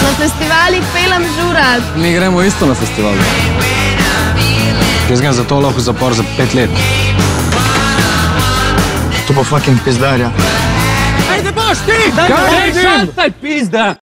Na festivalih pelem žurat. Mi gremo isto na festival. Jaz grem za to lahko v zapor za 5 let. To bo fucking pizdarja. Ajde boš ti! Kaj, šataj pizda!